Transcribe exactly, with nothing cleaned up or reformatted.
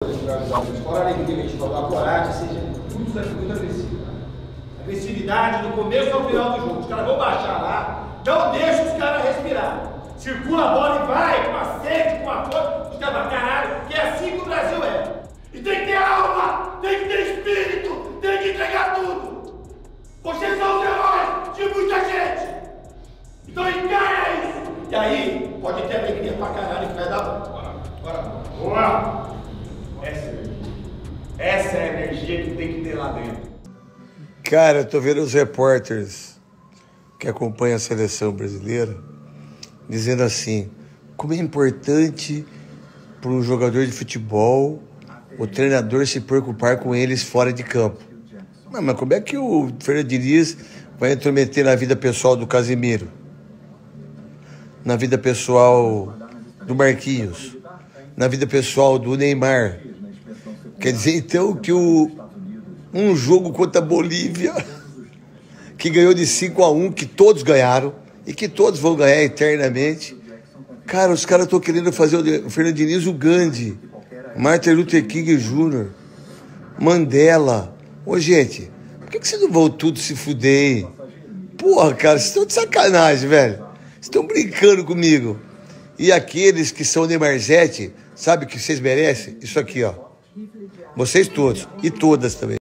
desse lugar dos alunos. Fora a alegria que a gente falou, a coragem, seja muito, muito agressivo. Agressividade do começo ao final do jogo. Os caras vão baixar lá, não deixa os caras respirar. Circula a bola e vai, com a sede, com a força. Os caras, caralho, que é assim que o Brasil é. E tem que ter alma, tem que ter espírito, tem que entregar tudo. Vocês são os heróis de muita gente. Então encara isso. E aí, pode ter alegria pra caralho que vai dar bom. Bora, bora. Boa! Essa é a energia. Essa é a energia que tem que ter lá dentro. Cara, eu tô vendo os repórteres que acompanham a seleção brasileira dizendo assim, como é importante para um jogador de futebol o treinador se preocupar com eles fora de campo. Não, mas como é que o Fernando Diniz vai intrometer na vida pessoal do Casemiro? Na vida pessoal do Marquinhos? Na vida pessoal do Neymar? Quer dizer, então, que o, um jogo contra a Bolívia, que ganhou de cinco a um, que todos ganharam, e que todos vão ganhar eternamente. Cara, os caras estão querendo fazer o Fernando Diniz o Gandhi, Martin Luther King Júnior, Mandela. Ô, gente, por que, que vocês não vão tudo se fuder, hein? Porra, cara, vocês estão de sacanagem, velho. Vocês estão brincando comigo. E aqueles que são Neymarzete, sabe o que vocês merecem? Isso aqui, ó. Vocês todos. E todas também.